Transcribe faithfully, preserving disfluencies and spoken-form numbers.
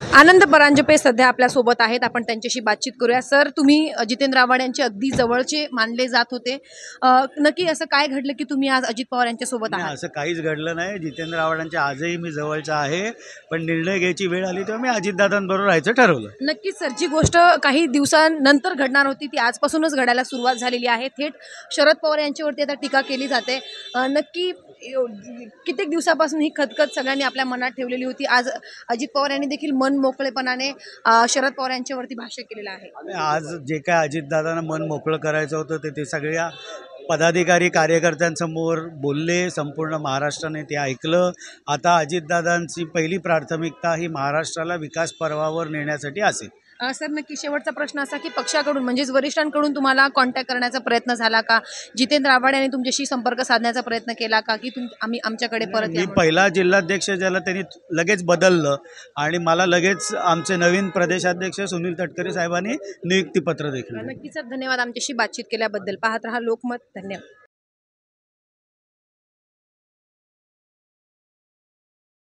आनंद परांजपे सध्या आपल्या सोबत आहेत, आपण त्यांच्याशी बातचीत करूया। सर, तुम्ही जितेंद्र आव्हाड यांचे अगदी जवळचे मानले जात होते, नक्की असं काय घडलं की तुम्ही आज अजित पवार यांच्या सोबत आहात? असं काहीच घडलं नाही। जितेंद्र आव्हाडांच्या आजही मी जवळचा आहे, पण निर्णय घ्यायची वेळ आली तेव्हा मी अजितदादांबरोबर राहायचं ठरवलं। नक्कीच सर, जी गोष्ट काही दिवसांनंतर घडणार होती ती आजपासूनच घडायला सुरुवात झालेली आहे। थेट शरद पवार यांच्यावरती आता टीका केली जाते। नक्की कित्येक दिवसापासून ही खतखत सगळ्यांनी आपल्या मनात ठेवलेली होती। आज अजित पवार यांनी देखील मन मोकळेपणाने शरद पवार यांच्यावरती भाष्य केलेलं आहे। आज जे काय अजितदादांना मन मोकळं करायचं होतं ते ते सगळ्या पदाधिकारी कार्यकर्त्यांसमोर बोलले, संपूर्ण महाराष्ट्राने ते ऐकलं। आता अजितदादांची पहिली प्राथमिकता ही महाराष्ट्राला विकास पर्वावर नेण्यासाठी असेल। सर, नक्की शेवटचा प्रश्न असा की पक्षाकडून म्हणजेच वरिष्ठांकडून तुम्हाला कॉन्टॅक्ट करण्याचा प्रयत्न झाला का? जितेंद्र आव्हाड यांनी तुमच्याशी संपर्क साधण्याचा प्रयत्न केला का की तुम आम्ही आमच्याकडे परत मी पहिला जिल्हाध्यक्ष ज्याला त्यांनी लगेच बदललं आणि मला लगेच आमचे नवीन प्रदेशाध्यक्ष सुनील तटकरे साहेबांनी नियुक्तीपत्र देखील। नक्की सर, धन्यवाद आमच्याशी बातचीत केल्याबद्दल। पाहत रहा लोकमत। धन्यवाद।